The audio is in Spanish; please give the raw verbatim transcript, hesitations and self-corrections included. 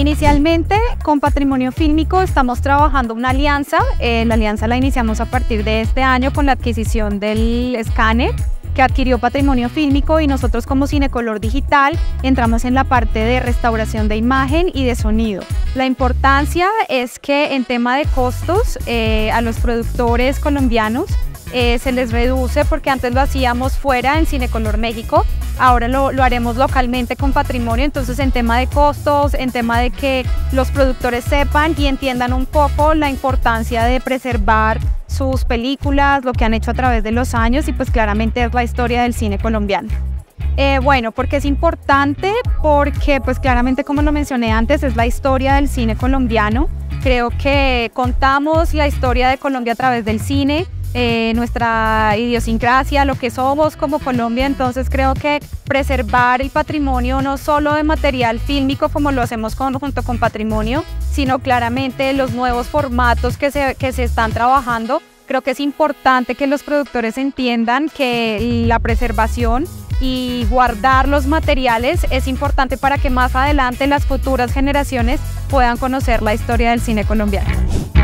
inicialmente con Patrimonio Fílmico estamos trabajando una alianza. Eh, la alianza la iniciamos a partir de este año con la adquisición del escáner que adquirió Patrimonio Fílmico, y nosotros como Cinecolor Digital entramos en la parte de restauración de imagen y de sonido. La importancia es que en tema de costos eh, a los productores colombianos eh, se les reduce, porque antes lo hacíamos fuera en Cinecolor México, ahora lo, lo haremos localmente con Patrimonio. Entonces en tema de costos, en tema de que los productores sepan y entiendan un poco la importancia de preservar sus películas, lo que han hecho a través de los años, y pues claramente es la historia del cine colombiano. Eh, bueno, porque es importante, porque pues claramente, como lo mencioné antes, es la historia del cine colombiano. Creo que contamos la historia de Colombia a través del cine, eh, nuestra idiosincrasia, lo que somos como Colombia. Entonces creo que preservar el patrimonio, no solo de material fílmico como lo hacemos con, junto con Patrimonio, sino claramente los nuevos formatos que se, que se están trabajando. Creo que es importante que los productores entiendan que la preservación y guardar los materiales es importante para que más adelante las futuras generaciones puedan conocer la historia del cine colombiano.